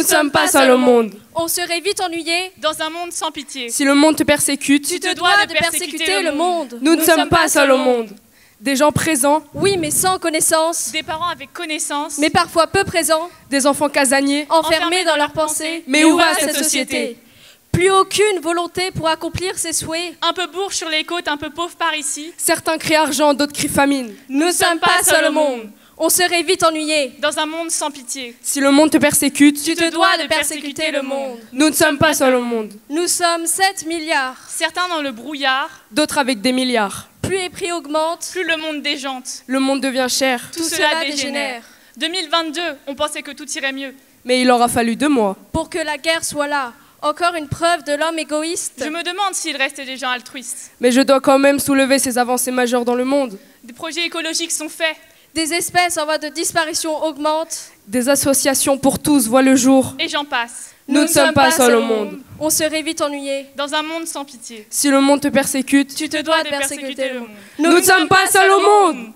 sommes pas seuls au monde. On serait vite ennuyé dans un monde sans pitié. Si le monde te persécute, tu te dois de persécuter le monde. Nous ne sommes pas seuls au monde. Des gens présents, oui, mais sans connaissance. Des parents avec connaissance, mais parfois peu présents. Des enfants casaniers, enfermés dans leurs pensées. Mais où va cette société? Plus aucune volonté pour accomplir ses souhaits. Un peu bourge sur les côtes, un peu pauvre par ici. Certains crient argent, d'autres crient famine. Nous ne sommes pas seuls au monde. On serait vite ennuyé dans un monde sans pitié. Si le monde te persécute, tu te dois de persécuter le monde. Nous ne sommes pas seuls au monde. Nous sommes 7 milliards. Certains dans le brouillard, d'autres avec des milliards. Plus les prix augmentent, plus le monde déjante. Le monde devient cher. Tout cela dégénère. 2022, on pensait que tout irait mieux. Mais il aura fallu 2 mois. Pour que la guerre soit là. Encore une preuve de l'homme égoïste. Je me demande s'il restait des gens altruistes. Mais je dois quand même soulever ces avancées majeures dans le monde. Des projets écologiques sont faits. Des espèces en voie de disparition augmentent. Des associations pour tous voient le jour. Et j'en passe. Nous ne sommes pas seuls au monde. On serait vite ennuyé. Dans un monde sans pitié. Si le monde te persécute, tu te dois de persécuter le monde. Nous ne sommes pas seuls au monde.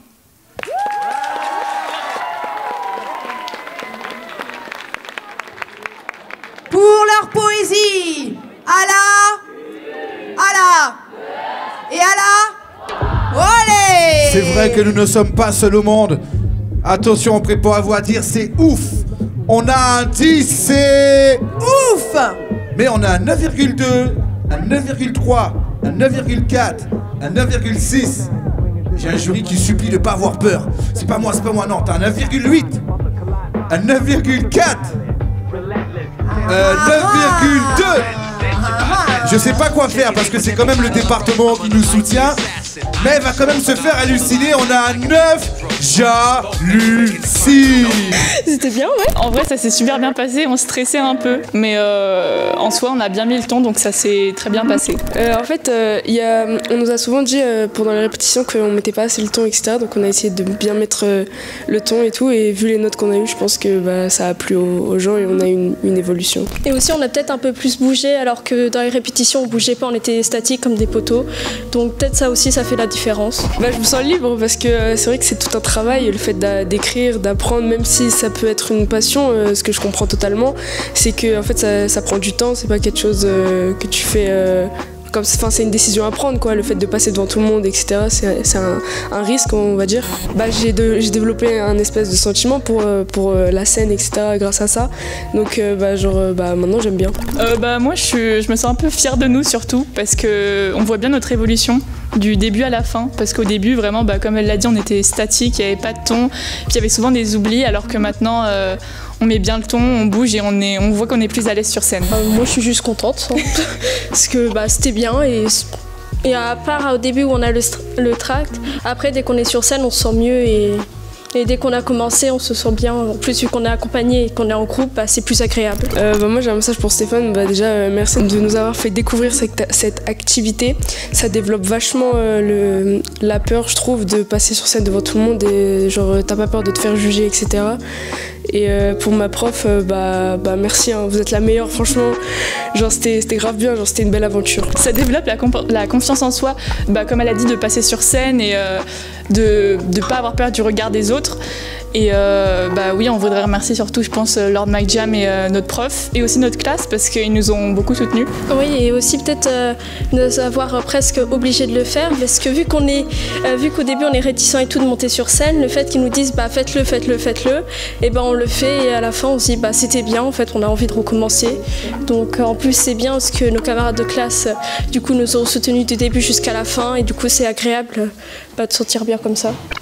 Pour leur poésie, Allah et Allah, olé! C'est vrai que nous ne sommes pas seuls au monde. Attention, préparez-vous à dire c'est ouf. On a un 10, c'est ouf. Mais on a un 9,2, un 9,3, un 9,4, un 9,6. J'ai un jury qui supplie de ne pas avoir peur. C'est pas moi, non, t'as un 9,8, un 9,4. 9,2. Je sais pas quoi faire parce que c'est quand même le département qui nous soutient. Mais elle va quand même se faire halluciner. On a un 9. J'hallucine. C'était bien, ouais. En vrai, ça s'est super bien passé. On stressait un peu. Mais en soi, on a bien mis le ton, donc ça s'est très bien passé. En fait, on nous a souvent dit pendant les répétitions qu'on mettait pas assez le ton, etc. Donc on a essayé de bien mettre le ton et tout. Et vu les notes qu'on a eues, je pense que ça a plu aux gens et on a eu une évolution. Et aussi, on a peut-être un peu plus bougé, alors que dans les répétitions, on bougeait pas, on était statique comme des poteaux. Donc peut-être ça aussi, ça fait la différence. Je me sens libre parce que c'est vrai que c'est tout un travail, le fait d'écrire, d'apprendre, même si ça peut être une passion, ce que je comprends totalement, c'est que en fait ça prend du temps, c'est pas quelque chose que tu fais c'est une décision à prendre, quoi. Le fait de passer devant tout le monde, etc. C'est un risque, on va dire. J'ai développé un espèce de sentiment pour la scène, etc. grâce à ça. Donc maintenant j'aime bien. Moi je me sens un peu fière de nous surtout parce que on voit bien notre évolution du début à la fin, parce qu'au début vraiment comme elle l'a dit, on était statique, il n'y avait pas de ton, puis il y avait souvent des oublis, alors que maintenant on met bien le ton, on bouge et on voit qu'on est plus à l'aise sur scène. Moi je suis juste contente parce que c'était bien et à part au début où on a le tract, après dès qu'on est sur scène on se sent mieux et dès qu'on a commencé on se sent bien. En plus vu qu'on est accompagné et qu'on est en groupe, c'est plus agréable. Moi j'ai un message pour Stéphane. Déjà merci de nous avoir fait découvrir cette activité. Ça développe vachement la peur, je trouve, de passer sur scène devant tout le monde et t'as pas peur de te faire juger, etc. Et pour ma prof, merci, hein, vous êtes la meilleure, franchement. C'était grave bien, c'était une belle aventure. Ça développe la confiance en soi, comme elle a dit, de passer sur scène et de ne pas avoir peur du regard des autres. Et oui, on voudrait remercier surtout, je pense, Lord Mike Jam et notre prof, et aussi notre classe, parce qu'ils nous ont beaucoup soutenus. Oui, et aussi peut-être nous avoir presque obligés de le faire, parce que vu qu'au début on est réticent et tout de monter sur scène, le fait qu'ils nous disent faites-le, et on le fait, et à la fin on se dit c'était bien, en fait on a envie de recommencer. Donc en plus c'est bien parce que nos camarades de classe du coup nous ont soutenus du début jusqu'à la fin, et du coup c'est agréable de se sentir bien comme ça.